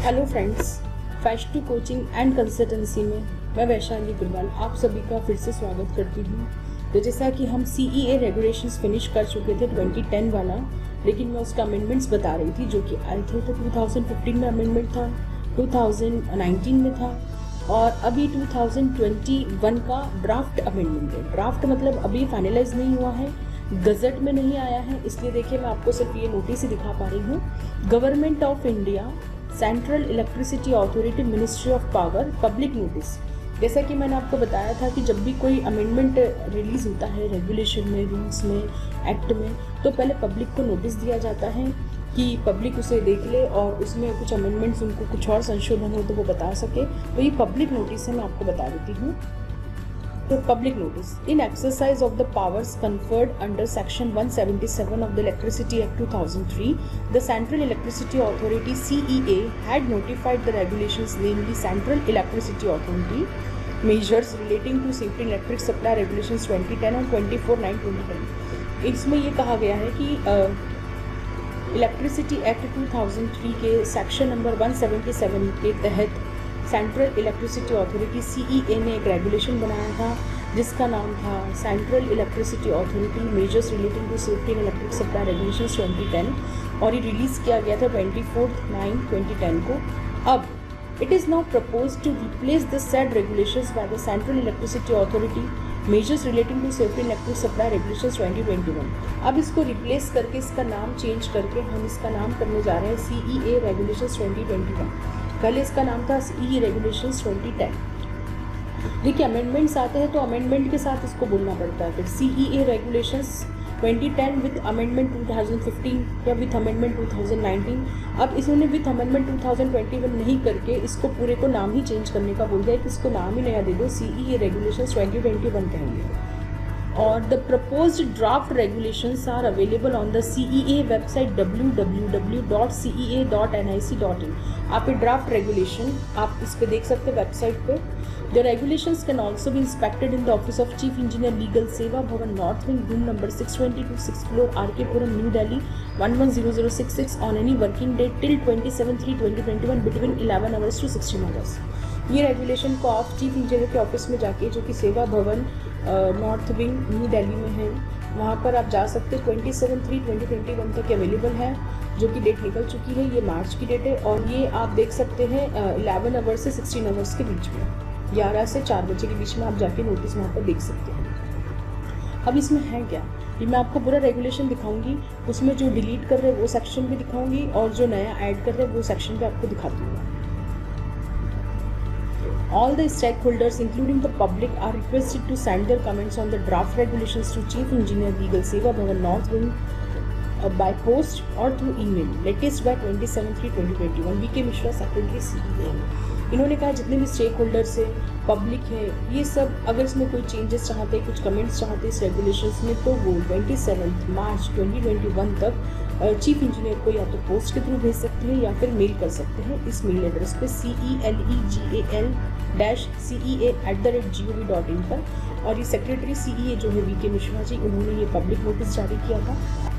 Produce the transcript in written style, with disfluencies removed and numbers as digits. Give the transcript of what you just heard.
Hello friends, fashion to coaching and consultancy में मैं वैशाली अग्रवाल आप सभी का फिर से स्वागत करती हूँ। तो जैसा कि हम CEA रेगुलेशंस फिनिश कर चुके थे 2010 वाला, लेकिन मैं उसका अमेंडमेंट्स बता रही थी जो कि आए थे। तो 2015 में अमेंडमेंट था, 2019 में था और अभी 2021 का ड्राफ्ट अमेंडमेंट है। ड्राफ्ट मतलब अभी फाइनलाइज नहीं हुआ है, गजट में नहीं आया है, इसलिए देखिए मैं आपको सिर्फ ये नोटिस ही दिखा पा रही हूँ। Government of India, central electricity authority, ministry of power, public notice. जैसा कि मैंने आपको बताया था कि जब भी कोई अमेंडमेंट रिलीज होता है रेगुलेशन में, रूल्स में, एक्ट में, तो पहले पब्लिक को नोटिस दिया जाता है कि पब्लिक उसे देख ले और उसमें कुछ अमेंडमेंट्स, उनको कुछ और संशोधन हो तो वो बता सके। तो ये पब्लिक नोटिस है, मैं आपको बता देती हूँ। तो public notice, in exercise of the powers conferred under section 177 of the Electricity Act 2003, the Central Electricity Authority CEA had notified the regulations, namely Central Electricity Authority measures relating to safety electric supply regulations 2010 और 24/9/2010। इसमें ये कहा गया है कि electricity act 2003 के section number 177 के तहत सेंट्रल इलेक्ट्रिसिटी अथॉरिटी CEA ने एक रेगुलेशन बनाया था जिसका नाम था central electricity authority measures relating to safety in electric supply regulations 2010 और ये रिलीज़ किया गया था 24/9/2010 को। अब it is now propose to replace the said regulations by the central electricity authority measures relating to safety in electric supply regulations 2021। अब इसको replace करके, इसका नाम चेंज करके हम इसका नाम करने जा रहे हैं CEA रेगुलेशंस 2021। पहले इसका नाम था CEA रेगुलेशंस 2010। देखिए अमेंडमेंट्स आते हैं तो अमेंडमेंट के साथ इसको बोलना पड़ता है। फिर CEA रेगुलेशंस 2010 विथ अमेंडमेंट 2015 या विथ अमेंडमेंट 2019। अब इन्होंने विथ अमेंडमेंट 2021 नहीं करके इसको पूरे को नाम ही चेंज करने का बोल दिया कि इसको नाम ही नया दे दो, CEA रेगुलेशंस 2021 कहेंगे। और the proposed draft regulations are available on the CEA website www.cea.nic.in। आप ये ड्राफ्ट रेगुलेशन आप इस पे देख सकते हैं वेबसाइट पे। The regulations can also be inspected in the office of chief engineer legal Sewa Bhawan, north wing, room number 622, 6th floor, RK Puram, new Delhi 110066 on any working day till 27/3/2021 between 11 hours to 16 hours। ये regulation को आप chief engineer के office में जाके, जो कि सेवा Bhawan north wing new Delhi में है, वहाँ पर आप जा सकते हैं। 27/3/2021 तक अवेलेबल है, जो कि डेट निकल चुकी है। ये मार्च की डेट है और ये आप देख सकते हैं 11 hours से 16 hours के बीच में, 11 से 4 बजे के बीच में आप जाके नोटिस वहाँ पर देख सकते हैं। अब इसमें है क्या, ये मैं आपको पूरा रेगुलेशन दिखाऊंगी, उसमें जो डिलीट कर रहे हैं वो सेक्शन भी दिखाऊंगी और जो नया ऐड कर रहे हैं वो सेक्शन भी आपको दिखाती हूँ। All the stakeholders, including the public, are requested to send their comments on the draft regulations to Chief Engineer Legal Seva Bhavan North Wing by post or through email, latest by 27/3/2021। VK Mishra, Secretary CEA। इन्होंने कहा जितने भी stake holders है, public है, ये सब अगर इसमें कोई चेंजेस चाहते हैं, कुछ कमेंट्स चाहते हैं इस रेगुलेशंस में, तो वो 27 मार्च 2021 तक चीफ इंजीनियर को या तो पोस्ट के थ्रू भेज सकते हैं या फिर मेल कर सकते हैं इस मेल एड्रेस पे celegal-cea@gov.in पर। और ये सेक्रेटरी CEA जो है VK मिश्रा जी, उन्होंने ये पब्लिक नोटिस जारी किया था।